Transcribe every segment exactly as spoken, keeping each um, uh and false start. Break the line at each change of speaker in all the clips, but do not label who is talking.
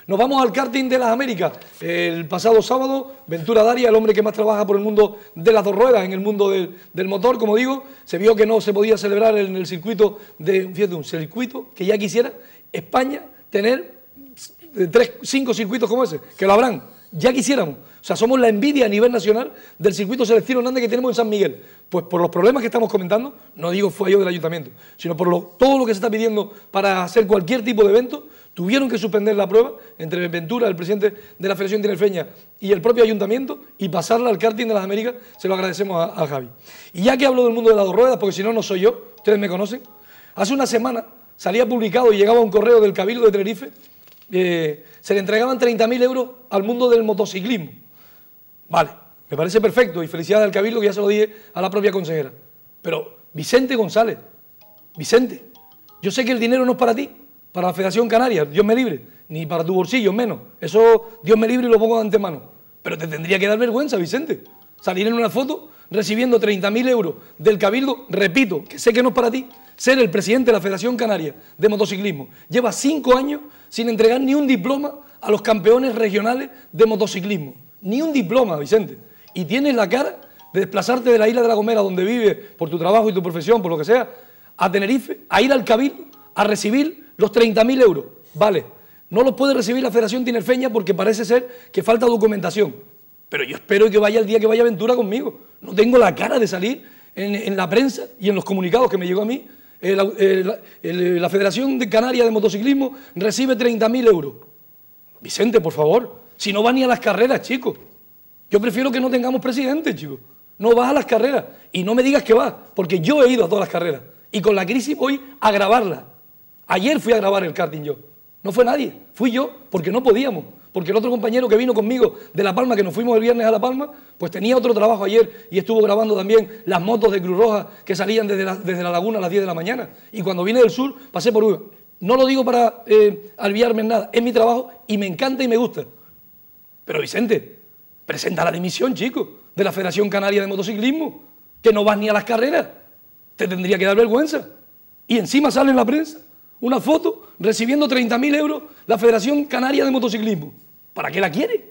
Nos vamos al karting de las Américas. El pasado sábado, Ventura Daria, el hombre que más trabaja por el mundo de las dos ruedas, en el mundo del, del motor, como digo, se vio que no se podía celebrar en el circuito de, fíjate, un circuito que ya quisiera España tener tres, cinco circuitos como ese, que lo habrán, ya quisiéramos. O sea, somos la envidia a nivel nacional del circuito Celestino Hernández que tenemos en San Miguel. Pues por los problemas que estamos comentando, no digo fallo del ayuntamiento, sino por lo, todo lo que se está pidiendo para hacer cualquier tipo de evento, tuvieron que suspender la prueba entre Ventura, el presidente de la Federación Tinerfeña, y el propio ayuntamiento, y pasarla al karting de las Américas. Se lo agradecemos a, a Javi. Y ya que hablo del mundo de las dos ruedas, porque si no, no soy yo, ustedes me conocen, hace una semana salía publicado y llegaba un correo del Cabildo de Tenerife, eh, se le entregaban treinta mil euros al mundo del motociclismo. Vale, me parece perfecto, y felicidades al Cabildo, que ya se lo dije a la propia consejera. Pero, Vicente González, Vicente, yo sé que el dinero no es para ti, para la Federación Canaria, Dios me libre, ni para tu bolsillo, menos. Eso, Dios me libre y lo pongo de antemano. Pero te tendría que dar vergüenza, Vicente, salir en una foto recibiendo treinta mil euros del Cabildo, repito, que sé que no es para ti, ser el presidente de la Federación Canaria de Motociclismo. Lleva cinco años sin entregar ni un diploma a los campeones regionales de motociclismo. Ni un diploma, Vicente. Y tienes la cara de desplazarte de la isla de La Gomera, donde vives, por tu trabajo y tu profesión, por lo que sea, a Tenerife, a ir al Cabildo, a recibir los treinta mil euros. Vale, no los puede recibir la Federación Tinerfeña porque parece ser que falta documentación. Pero yo espero que vaya el día que vaya Ventura conmigo. No tengo la cara de salir en, en la prensa y en los comunicados que me llegó a mí. El, el, el, la Federación de Canarias de Motociclismo recibe treinta mil euros. Vicente, por favor, si no va ni a las carreras, chicos. Yo prefiero que no tengamos presidente, chicos. No vas a las carreras y no me digas que vas, porque yo he ido a todas las carreras y con la crisis voy a grabarla. Ayer fui a grabar el karting yo. No fue nadie, fui yo, porque no podíamos. Porque el otro compañero que vino conmigo de La Palma, que nos fuimos el viernes a La Palma, pues tenía otro trabajo ayer y estuvo grabando también las motos de Cruz Roja que salían desde la, desde la laguna a las diez de la mañana. Y cuando vine del sur, pasé por Uva. No lo digo para eh, aliviarme en nada, es mi trabajo y me encanta y me gusta. Pero Vicente, presenta la dimisión, chico, de la Federación Canaria de Motociclismo, que no vas ni a las carreras. Te tendría que dar vergüenza. Y encima sale en la prensa una foto recibiendo treinta mil euros la Federación Canaria de Motociclismo. ¿Para qué la quiere?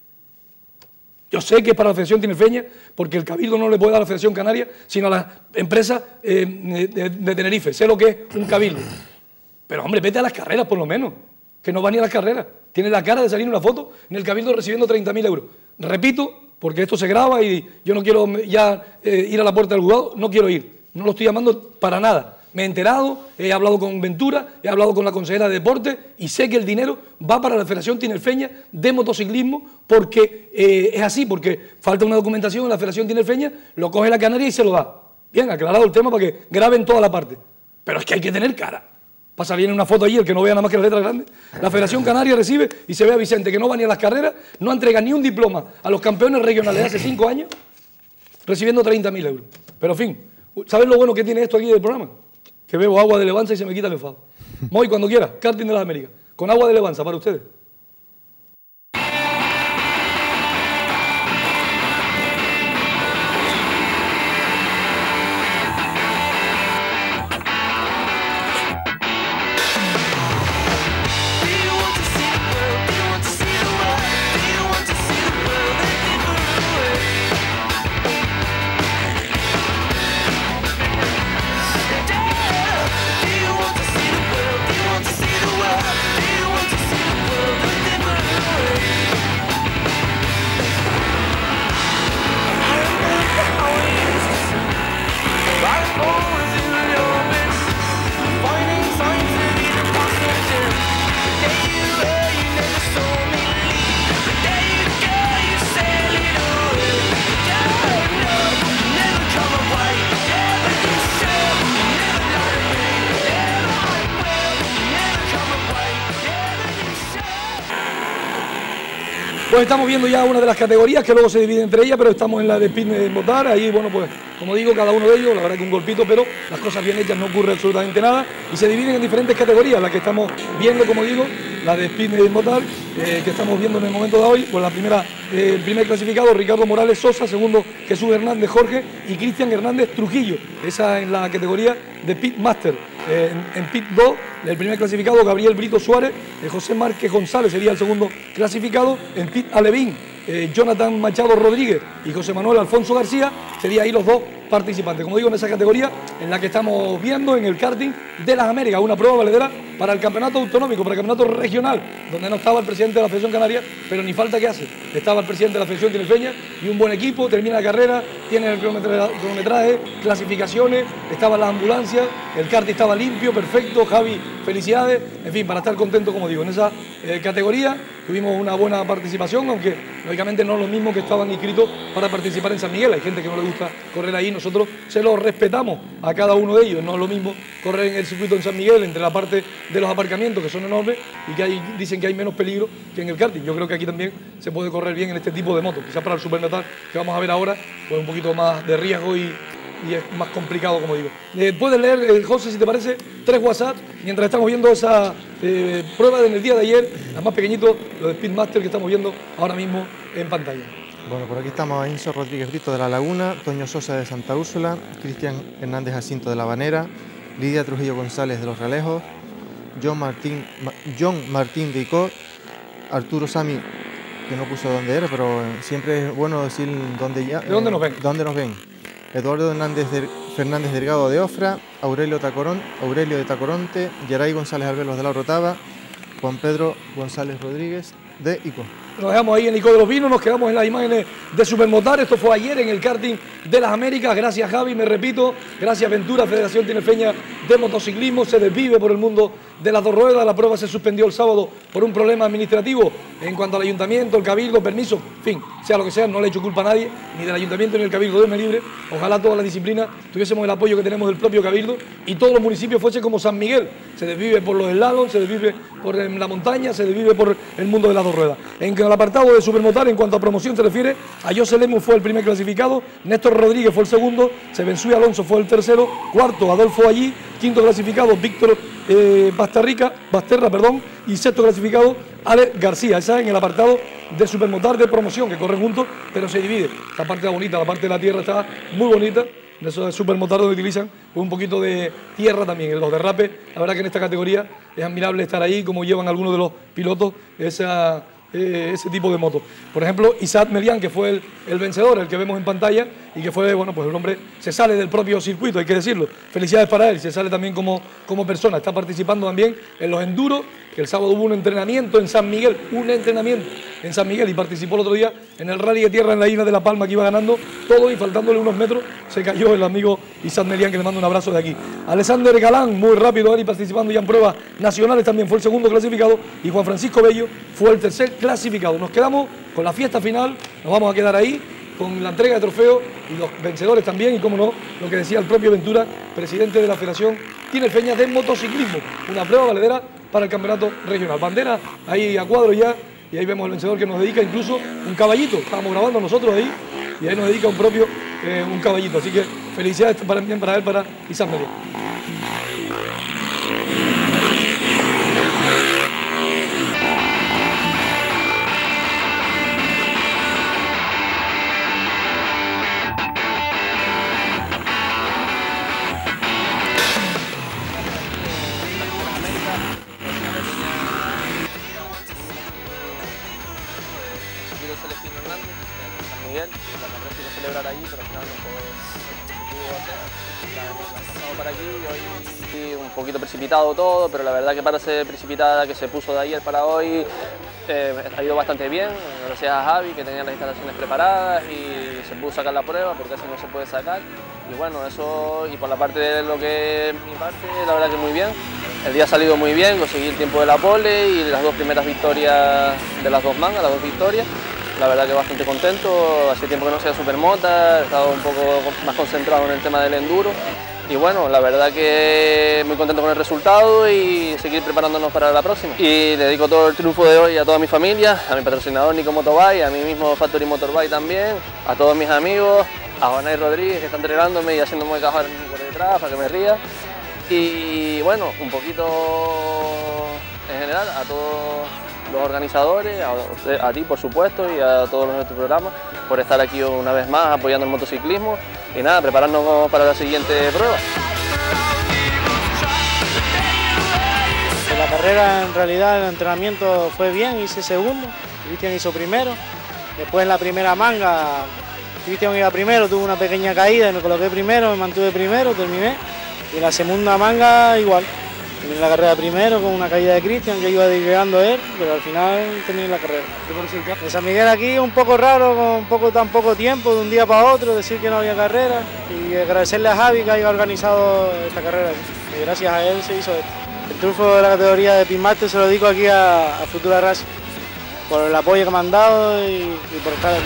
Yo sé que es para la Federación Tinerfeña, porque el Cabildo no le puede dar a la Federación Canaria, sino a las empresas eh, de, de Tenerife. Sé lo que es un Cabildo. Pero, hombre, vete a las carreras, por lo menos, que no va ni a las carreras. Tiene la cara de salir en una foto en el Cabildo recibiendo treinta mil euros. Repito, porque esto se graba y yo no quiero ya eh, ir a la puerta del juzgado, no quiero ir. No lo estoy llamando para nada. Me he enterado, he hablado con Ventura, he hablado con la consejera de Deporte y sé que el dinero va para la Federación Tinerfeña de Motociclismo porque eh, es así, porque falta una documentación en la Federación Tinerfeña, lo coge la Canaria y se lo da. Bien, aclarado el tema para que graben toda la parte. Pero es que hay que tener cara. Para salir en una foto allí, el que no vea nada más que las letras grandes. La Federación Canaria recibe y se ve a Vicente que no va ni a las carreras, no entrega ni un diploma a los campeones regionales de hace cinco años, recibiendo treinta mil euros. Pero en fin, ¿sabes lo bueno que tiene esto aquí del programa? Que bebo agua de Levanza y se me quita el enfado. Voy cuando quiera, karting de las Américas, con agua de Levanza para ustedes. Pues estamos viendo ya una de las categorías que luego se divide entre ellas, pero estamos en la de Speed Motar. Ahí, bueno, pues, como digo, cada uno de ellos, la verdad que un golpito, pero las cosas bien hechas, no ocurre absolutamente nada. Y se dividen en diferentes categorías, la que estamos viendo, como digo, la de Speed Motar, eh, que estamos viendo en el momento de hoy. Pues la primera, eh, el primer clasificado, Ricardo Morales Sosa, segundo, Jesús Hernández Jorge y Cristian Hernández Trujillo. Esa es la categoría de Speed Master. Eh, en, en pit dos, el primer clasificado, Gabriel Brito Suárez, eh, José Márquez González sería el segundo clasificado. En pit Alevín, eh, Jonathan Machado Rodríguez y José Manuel Alfonso García, serían ahí los dos participantes. Como digo, en esa categoría en la que estamos viendo en el karting de las Américas, una prueba valedera para el campeonato autonómico, para el campeonato regional, donde no estaba el presidente de la Federación Canaria, pero ni falta que hace. Estaba el presidente de la Federación Tinerfeña y un buen equipo, termina la carrera, tiene el cronometra- cronometraje, clasificaciones, estaban las ambulancias, el karting estaba limpio, perfecto. Javi, felicidades, en fin, para estar contento, como digo, en esa eh, categoría tuvimos una buena participación, aunque lógicamente no es lo mismo que estaban inscritos para participar en San Miguel. Hay gente que no le gusta correr ahí, nosotros se lo respetamos a cada uno de ellos. No es lo mismo correr en el circuito en San Miguel, entre la parte de los aparcamientos, que son enormes, y que hay, dicen que hay menos peligro que en el karting. Yo creo que aquí también se puede correr bien en este tipo de motos. Quizás para el supermetal que vamos a ver ahora, pues un poquito más de riesgo y, y es más complicado, como digo. Eh, puedes leer, eh, José, si te parece, tres WhatsApp, mientras estamos viendo esa eh, prueba del día de ayer, la más pequeñito, lo de Speedmaster que estamos viendo ahora mismo en pantalla.
Bueno, por aquí estamos a Enzo Rodríguez Brito de La Laguna, Toño Sosa de Santa Úrsula, Cristian Hernández Jacinto de La Banera, Lidia Trujillo González de Los Realejos, John Martín, Ma- John Martín de Icor, Arturo Sami, que no puso dónde era, pero siempre es bueno decir dónde, ya,
¿De dónde nos ven?
dónde nos ven. Eduardo Hernández de, Fernández Delgado de Ofra, Aurelio, Tacorón, Aurelio de Tacoronte, Yaray González Albelos de La Orotava, Juan Pedro González Rodríguez de Ico.
Nos dejamos ahí en Ico de los Vinos, nos quedamos en las imágenes de Supermotar. Esto fue ayer en el karting de las Américas. Gracias, Javi, me repito. Gracias, Ventura, Federación Tinerfeña de Motociclismo. Se desvive por el mundo de las dos ruedas. La prueba se suspendió el sábado por un problema administrativo en cuanto al ayuntamiento, el cabildo, permiso, en fin, sea lo que sea, no le he hecho culpa a nadie, ni del ayuntamiento ni del cabildo, Dios me libre. Ojalá toda la disciplina tuviésemos el apoyo que tenemos del propio cabildo y todos los municipios fuesen como San Miguel. Se desvive por los slalom, se desvive por la montaña, se desvive por el mundo de las dos ruedas. En el apartado de Supermotar, en cuanto a promoción se refiere, a José Lemus fue el primer clasificado, Néstor Rodríguez fue el segundo, Sebensui Alonso fue el tercero, cuarto Adolfo Allí, quinto clasificado Víctor eh, Bastarrica, Basterra, perdón, y sexto clasificado Ale García. Esa en el apartado de Supermotar de promoción, que corren juntos, pero se divide. La parte bonita, la parte de la tierra está muy bonita. En eso de Supermotar donde utilizan un poquito de tierra también, en los derrapes. La verdad que en esta categoría es admirable estar ahí, como llevan algunos de los pilotos esa, eh, ese tipo de moto. Por ejemplo, Isaac Melián, que fue el, el vencedor, el que vemos en pantalla, y que fue, bueno, pues el hombre se sale del propio circuito, hay que decirlo. Felicidades para él, se sale también como, como persona. Está participando también en los enduros, que el sábado hubo un entrenamiento en San Miguel, un entrenamiento en San Miguel, y participó el otro día en el rally de tierra en la isla de La Palma, que iba ganando todo, y faltándole unos metros se cayó el amigo Isaac Melián, que le mando un abrazo de aquí. Alexander Galán, muy rápido ahí participando ya en pruebas nacionales, también fue el segundo clasificado, y Juan Francisco Bello fue el tercer clasificado. Nos quedamos con la fiesta final, nos vamos a quedar ahí con la entrega de trofeos y los vencedores también, y como no, lo que decía el propio Ventura, presidente de la Federación Tinerfeña de Motociclismo, una prueba valedera para el campeonato regional. Bandera ahí a cuadro ya, y ahí vemos el vencedor que nos dedica incluso un caballito. Estábamos grabando nosotros ahí, y ahí nos dedica un propio eh, un caballito. Así que felicidades para, para él, para Isaac Melián.
Miguel, la carrera se iba a celebrar ahí, pero al final no pudo, no pudo hacer. La hemos pasado para aquí y hoy sí, un poquito precipitado todo, pero la verdad que para ser precipitada que se puso de ayer para hoy eh, ha ido bastante bien, gracias a Javi que tenía las instalaciones preparadas y se pudo sacar la prueba porque casi no se puede sacar. Y bueno, eso, y por la parte de lo que es mi parte, la verdad que muy bien. El día ha salido muy bien, conseguí el tiempo de la pole y las dos primeras victorias de las dos mangas, las dos victorias. La verdad que bastante contento, hace tiempo que no hacía supermota, he estado un poco más concentrado en el tema del enduro. Y bueno, la verdad que muy contento con el resultado y seguir preparándonos para la próxima. Y le dedico todo el triunfo de hoy a toda mi familia, a mi patrocinador Nico Motobike, a mí mismo Factory Motorbike también, a todos mis amigos, a Juanay Rodríguez que está entrenándome y haciéndome cajar por detrás para que me ría. Y bueno, un poquito en general a todos los organizadores, a, usted, a ti por supuesto y a todos los de tu programa por estar aquí una vez más apoyando el motociclismo y nada, prepararnos para la siguiente prueba.
carrera en realidad el entrenamiento fue bien, hice segundo, Cristian hizo primero. Después en la primera manga, Cristian iba primero, tuvo una pequeña caída y me coloqué primero, me mantuve primero, terminé. Y en la segunda manga igual, terminé la carrera primero con una caída de Cristian que iba llegando él, pero al final terminé la carrera. En San Miguel aquí un poco raro, con poco, tan poco tiempo, de un día para otro, decir que no había carrera y agradecerle a Javi que haya organizado esta carrera y gracias a él se hizo esto. El triunfo de la categoría de Pitmaster se lo dedico aquí a, a Futura Racing, por el apoyo que me han dado y, y por estar aquí.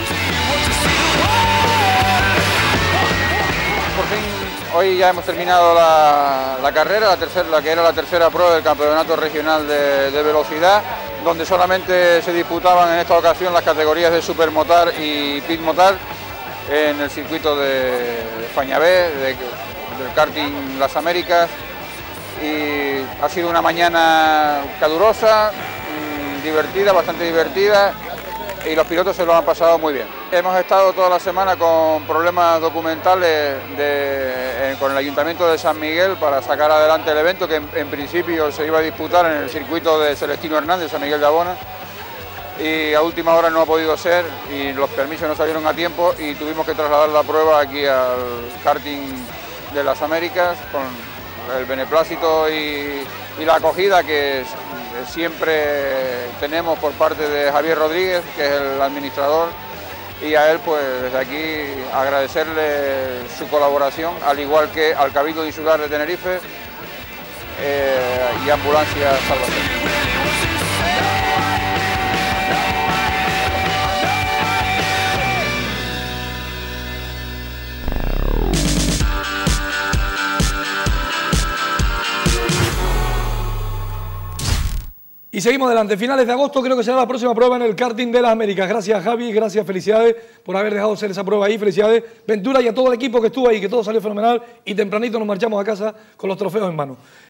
Por fin, hoy ya hemos terminado la, la carrera, la, tercera, la que era la tercera prueba del Campeonato Regional de, de Velocidad, donde solamente se disputaban en esta ocasión las categorías de Supermotar y Pitmotar en el circuito de Fañabé, de, del karting Las Américas. Y ha sido una mañana calurosa, mmm, divertida, bastante divertida, y los pilotos se lo han pasado muy bien. Hemos estado toda la semana con problemas documentales de, eh, con el Ayuntamiento de San Miguel para sacar adelante el evento, que en, en principio se iba a disputar en el circuito de Celestino Hernández, San Miguel de Abona, y a última hora no ha podido ser y los permisos no salieron a tiempo y tuvimos que trasladar la prueba aquí al karting de Las Américas con el beneplácito y, y la acogida que siempre tenemos por parte de Javier Rodríguez, que es el administrador, y a él pues desde aquí agradecerle su colaboración, al igual que al Cabildo Insular de Tenerife eh, y Ambulancia Salvación.
Y seguimos adelante. Finales de agosto creo que será la próxima prueba en el karting de las Américas. Gracias, Javi, gracias, felicidades por haber dejado hacer esa prueba ahí. Felicidades, Ventura, y a todo el equipo que estuvo ahí, que todo salió fenomenal y tempranito nos marchamos a casa con los trofeos en mano.